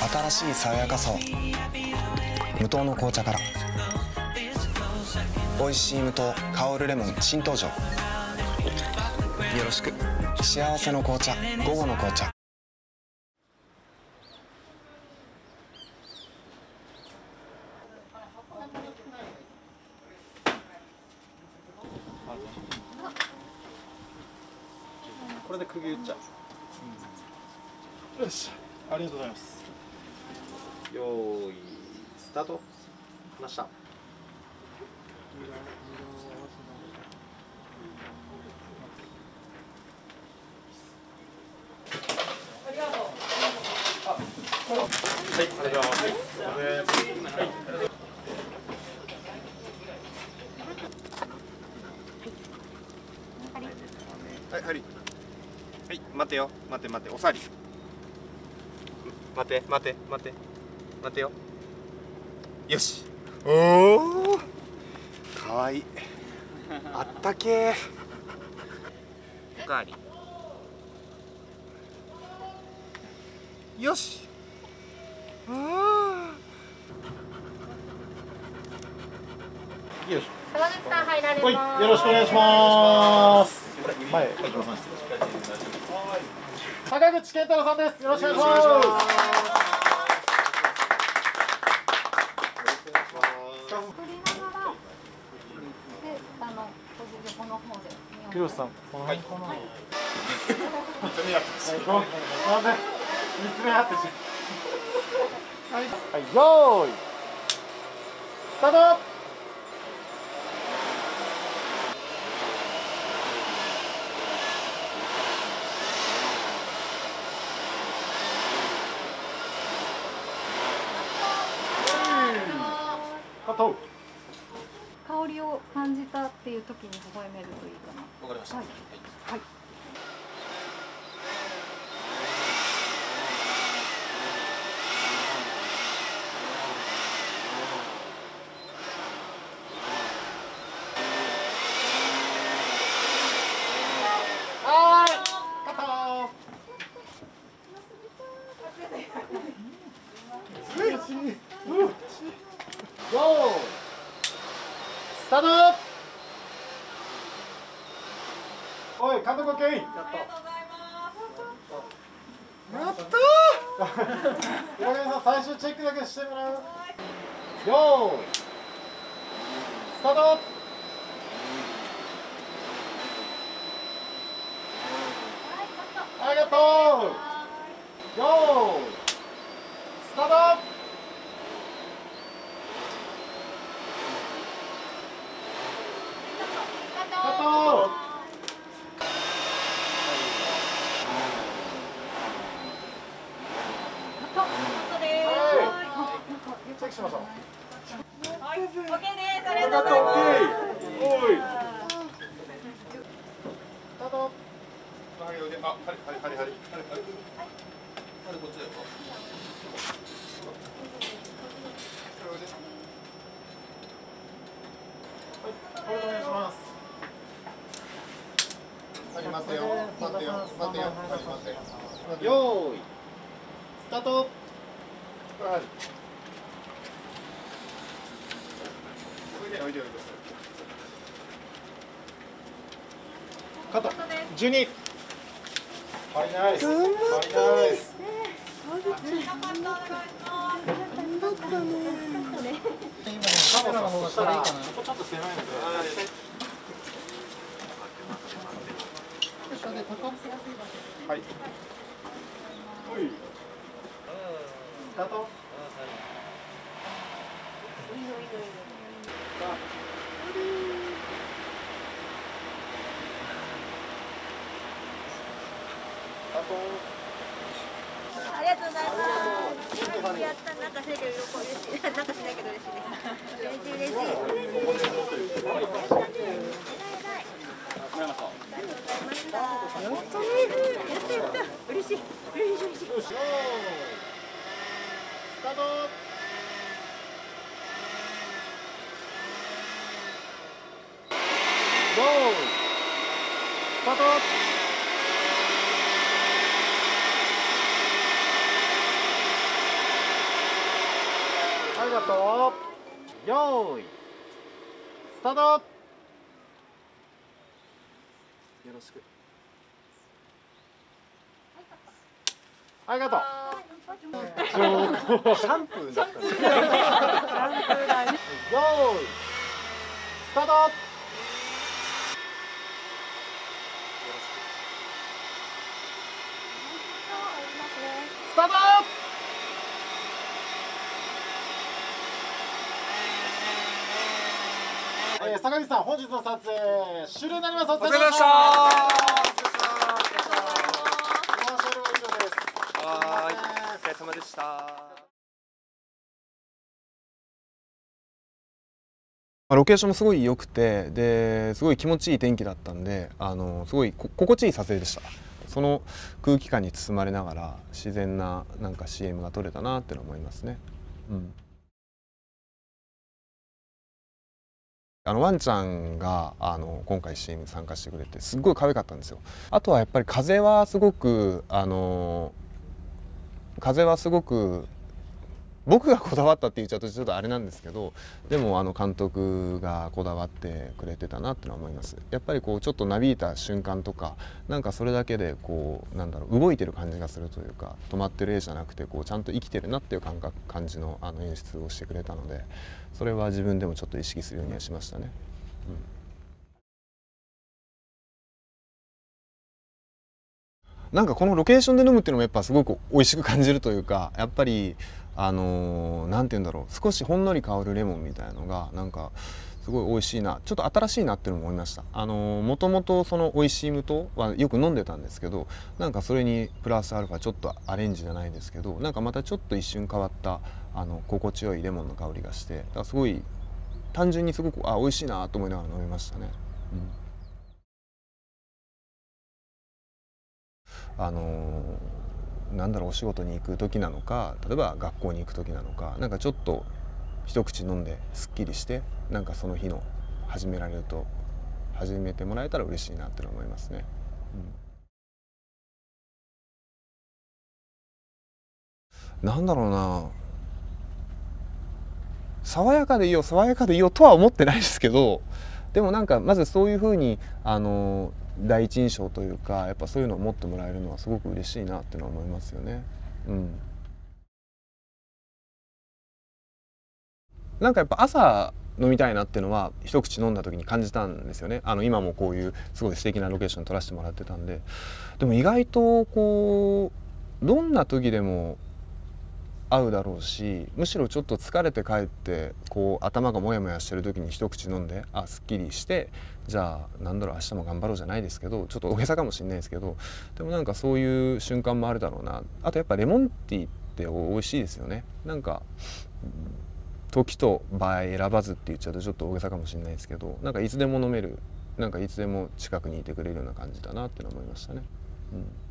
新しい爽やかさを無糖の紅茶から。美味しい無糖香るレモン新登場。よろしく。幸せの紅茶、午後の紅茶。 これで釘打っちゃう。よし、ありがとうございます。よーい、スタート。ました。ありがとう。はい、ありがとうございます。はい、はい、はい、待てよ、待て待て、おさり。待て待て待て待てよ。よし。おお。かわいい。あったけー。おかわり。よし。ああ。よし。 川口さん入られます。 はい、よろしくお願いします。前、はい、行きます。坂口健太郎さんです。よろしくお願いします。ひろしさん、この辺かな。見つめ合ってし。見つめ合ってし。はい、よーい。スタート。 香りを感じたっていう時に微笑めるといいかな。 わかりました。 はい。はい。 スタート。おい、監督 OK。やった。やったー。岩上さん、最終チェックだけしてもらう。よーい。スタート。ありがとう。よーい。スタート。チェックしましょう。 はい。OK です。ありよかった、 がとうございます。 おい。スタート。はい、あ、はい、はい、はい、はい。はい、こっちだよ。はい、お願いします。はい、待ってよ、待ってよ、待ってよ、はい、待って。よーい。スタート。はい。おいでおいで。カット。12。はい、ナイス。はい、ナイス。頑張ったね。今カメラの方が下でいいかな。ここちょっと狭いので。はい。おい。スタート。 ありがとうございます。やった、なんかしないけど嬉しい。なんかしないけど嬉しいです。嬉しい嬉しい。やった嬉しい嬉しい。 スタート。ゴー。スタート。 りがとう。よーいスタート。よろしく。ありがとう。 シャンプーだったんですよ。 よーいスタート。スタート。坂口さん、本日の撮影終了になります。お疲れ様でした。 はい、お疲れ様でした。ロケーションもすごい良くて、ですごい気持ちいい天気だったんで、すごい心地いい撮影でした。その空気感に包まれながら自然ななんか CM が撮れたなっての思いますね。ワンちゃんが今回 CM に参加してくれてすっごい可愛かったんですよ。あとはやっぱり風はすごく僕がこだわったって言っちゃうとちょっとあれなんですけど、でも監督がこだわってくれてたなってのは思います。やっぱりこうちょっとなびいた瞬間とか、なんかそれだけでこうなんだろう、動いてる感じがするというか、止まってる絵じゃなくてこうちゃんと生きてるなっていう感じの演出をしてくれたので、それは自分でもちょっと意識するようにはしましたね。なんかこのロケーションで飲むっていうのもやっぱすごく美味しく感じるというか、やっぱりなんて言うんだろう、少しほんのり香るレモンみたいのがなんかすごい美味しいな、ちょっと新しいなっていうのも思いました。もともとその美味しい無糖はよく飲んでたんですけど、なんかそれにプラスアルファちょっとアレンジじゃないですけど、なんかまたちょっと一瞬変わった心地よいレモンの香りがして、だからすごい単純にすごく美味しいなと思いながら飲みましたね。なんだろう、お仕事に行く時なのか、例えば学校に行く時なのか、なんかちょっと一口飲んですっきりして、なんかその日の始めてもらえたら嬉しいなって思いますね。なんだろうな、爽やかでいいよ爽やかでいいよとは思ってないですけど、でもなんかまずそういうふうに第一印象というか、やっぱそういうのを持ってもらえるのはすごく嬉しいなってのは思いますよね。なんかやっぱ朝飲みたいなっていうのは一口飲んだ時に感じたんですよね。今もこういうすごい素敵なロケーション撮らせてもらってたんで、でも意外とこうどんな時でも合うだろうし、むしろちょっと疲れて帰ってこう頭がモヤモヤしてる時に一口飲んで、すっきりして、じゃあなんだろう、明日も頑張ろうじゃないですけど、ちょっと大げさかもしれないですけど、でもなんかそういう瞬間もあるだろうな。あとやっぱレモンティーって美味しいですよね。なんか時と場合選ばずって言っちゃうとちょっと大げさかもしれないですけど、なんかいつでも飲める、なんかいつでも近くにいてくれるような感じだなって思いましたね。